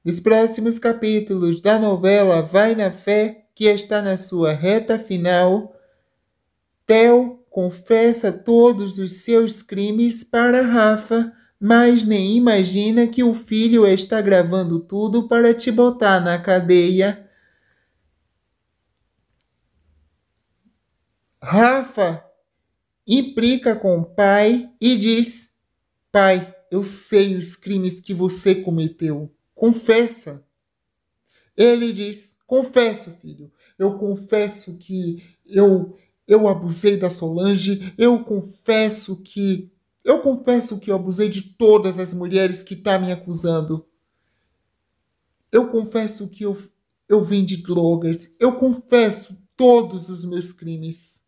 Nos próximos capítulos da novela Vai na Fé, que está na sua reta final, Theo confessa todos os seus crimes para Rafa, mas nem imagina que o filho está gravando tudo para te botar na cadeia. Rafa implica com o pai e diz: pai, eu sei os crimes que você cometeu. Confessa. Ele diz: confesso, filho. Eu confesso que eu abusei da Solange. Eu confesso que eu abusei de todas as mulheres que estão me acusando. Eu confesso que eu vendi drogas. Eu confesso todos os meus crimes.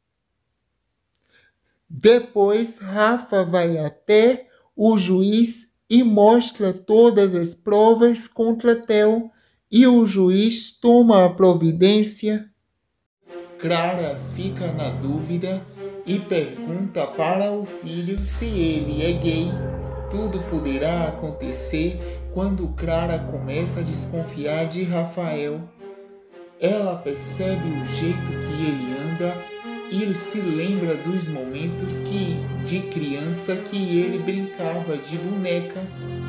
Depois, Rafa vai até o juiz e mostra todas as provas contra Theo, e o juiz toma a providência. Clara fica na dúvida e pergunta para o filho se ele é gay. Tudo poderá acontecer quando Clara começa a desconfiar de Rafael. Ela percebe o jeito que ele anda e se lembra dos momentos de criança que ele brincava de boneca.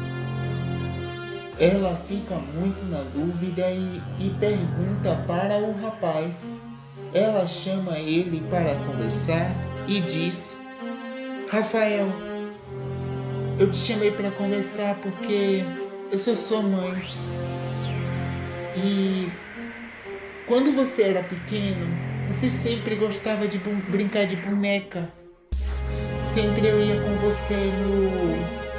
Ela fica muito na dúvida e pergunta para o rapaz. Ela chama ele para conversar e diz: Rafael, eu te chamei para conversar porque eu sou sua mãe. E quando você era pequeno, você sempre gostava de brincar de boneca. Sempre eu ia com você no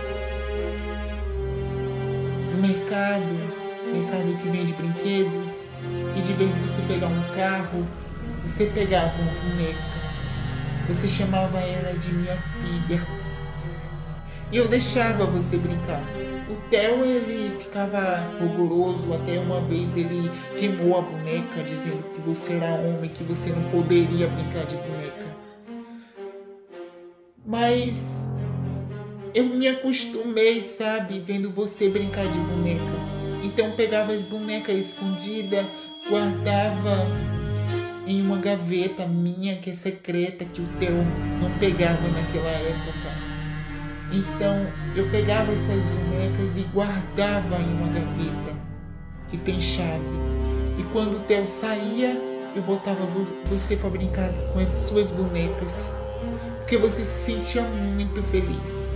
mercado que vende brinquedos, e de vez você pegar um carro, você pegava uma boneca. Você chamava ela de minha filha. E eu deixava você brincar. O Theo, ele ficava rigoroso, até uma vez ele queimou a boneca, dizendo que você era homem, que você não poderia brincar de boneca. Mas eu me acostumei, sabe, vendo você brincar de boneca. Então pegava as bonecas escondidas, guardava em uma gaveta minha, que é secreta, que o Theo não pegava naquela época. Então eu pegava essas bonecas e guardava em uma gaveta que tem chave. E quando o Theo saía, eu botava você para brincar com as suas bonecas, porque você se sentia muito feliz.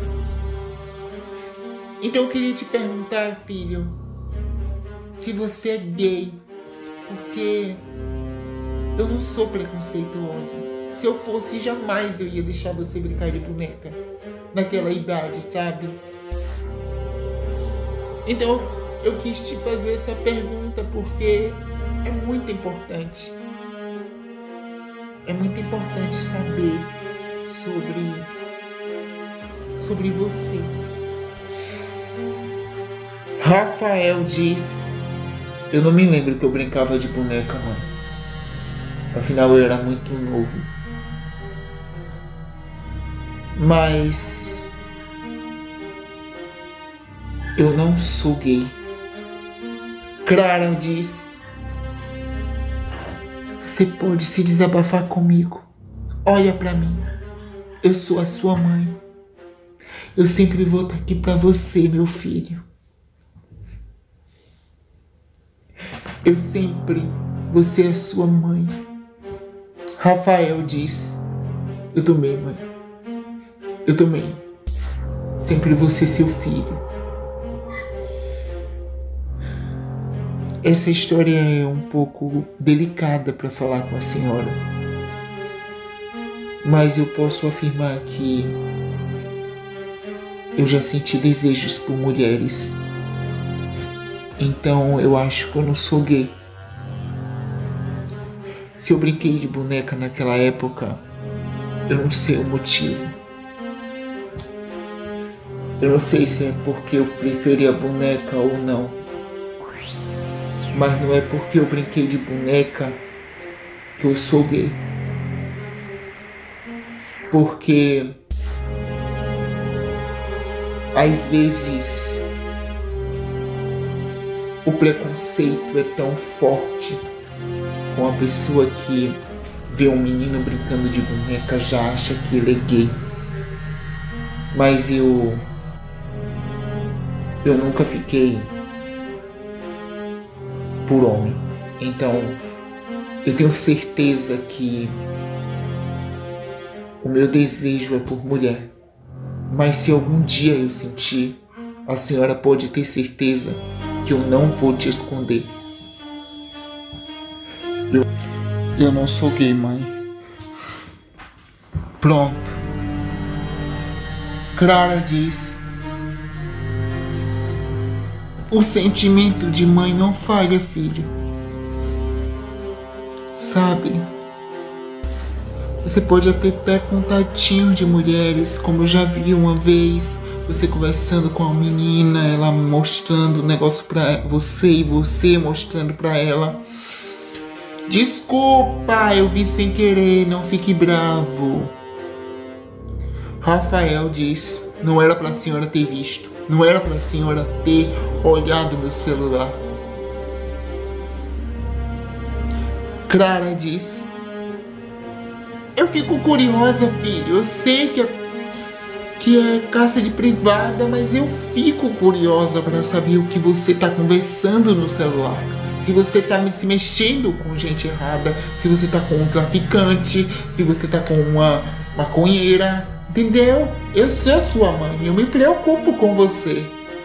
Então eu queria te perguntar, filho, se você é gay, porque eu não sou preconceituosa. Se eu fosse, jamais eu ia deixar você brincar de boneca naquela idade, sabe? Então eu quis te fazer essa pergunta porque é muito importante. É muito importante saber sobre você. Rafael diz: eu não me lembro que eu brincava de boneca, mãe. Afinal, eu era muito novo. Mas eu não sou gay. Clara diz: você pode se desabafar comigo. Olha pra mim. Eu sou a sua mãe. Eu sempre vou estar aqui pra você, meu filho. Eu sempre vou ser a sua mãe. Rafael diz: eu também, mãe. Eu também. Sempre vou ser seu filho. Essa história é um pouco delicada para falar com a senhora, mas eu posso afirmar que eu já senti desejos por mulheres. Então eu acho que eu não sou gay. Se eu brinquei de boneca naquela época, eu não sei o motivo. Eu não sei se é porque eu preferia boneca ou não. Mas não é porque eu brinquei de boneca que eu sou gay. Porque às vezes o preconceito é tão forte com a pessoa que vê um menino brincando de boneca, já acha que ele é gay. Mas eu nunca fiquei por homem. Então, eu tenho certeza que o meu desejo é por mulher. Mas se algum dia eu sentir, a senhora pode ter certeza que eu não vou te esconder. Eu não sou gay, mãe. Pronto. Clara diz: o sentimento de mãe não falha, filho. Sabe? Você pode até ter contatinho de mulheres, como eu já vi uma vez, você conversando com a menina, ela mostrando o negócio pra você e você mostrando pra ela. Desculpa, eu vi sem querer, não fique bravo. Rafael diz: não era pra senhora ter visto, não era pra senhora ter olhado meu celular. Clara diz: eu fico curiosa, filho. Eu sei que é caça de privada, mas eu fico curiosa para saber o que você tá conversando no celular. Se você tá se mexendo com gente errada, se você tá com um traficante, se você tá com uma maconheira, entendeu? Eu sou sua mãe, eu me preocupo com você.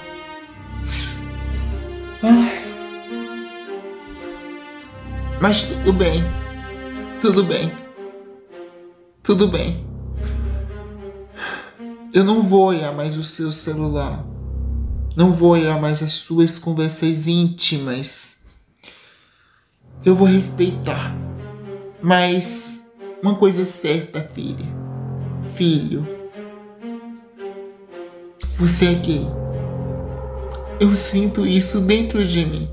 Ai. Mas tudo bem, tudo bem. Tudo bem. Eu não vou olhar mais o seu celular. Não vou olhar mais as suas conversas íntimas. Eu vou respeitar. Mas uma coisa é certa, filha. Filho. Você é gay. Eu sinto isso dentro de mim.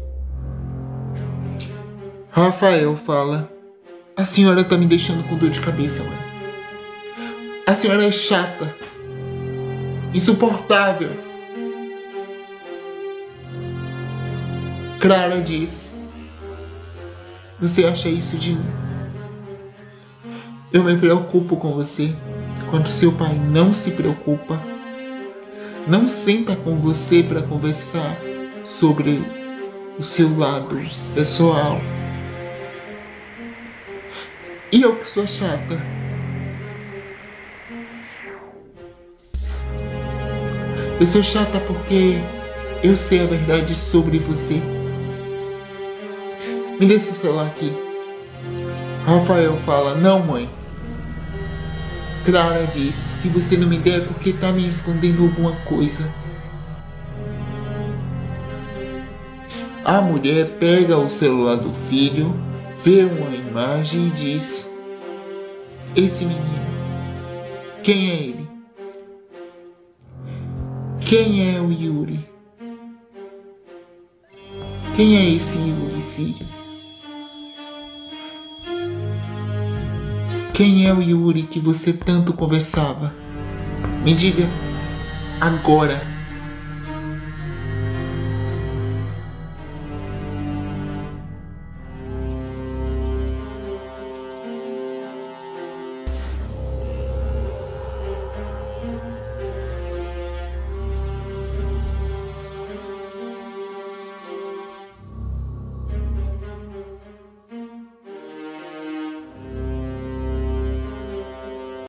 Rafael fala: a senhora tá me deixando com dor de cabeça, mãe. A senhora é chata, insuportável. Clara diz: você acha isso de mim? Eu me preocupo com você quando seu pai não se preocupa, não senta com você para conversar sobre o seu lado pessoal. E eu que sou chata. Eu sou chata porque eu sei a verdade sobre você. Me dê esse celular aqui. Rafael fala: não, mãe. Clara diz: se você não me der é porque tá me escondendo alguma coisa. A mulher pega o celular do filho, vê uma imagem e diz: esse menino, quem é ele? Quem é o Yuri? Quem é esse Yuri, filho? Quem é o Yuri que você tanto conversava? Me diga agora.